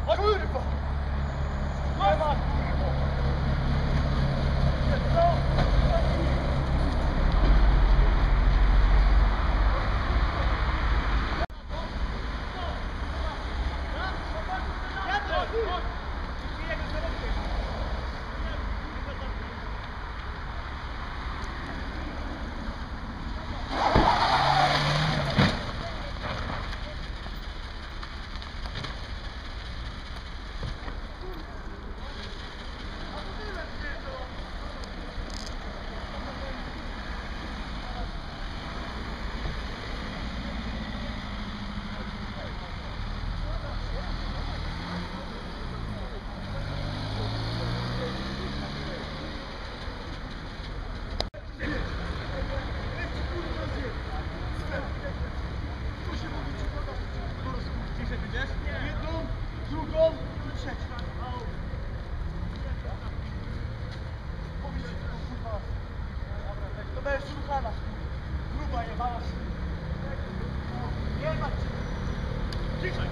Kurwa! Nie ma kurwa! Jedną, drugą i trzecią. Powiedz ci tylko kurwa. To będziesz szukana. Gruba jebana. Jebać cię. Ciszej.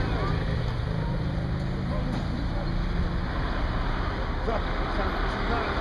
Zaraz,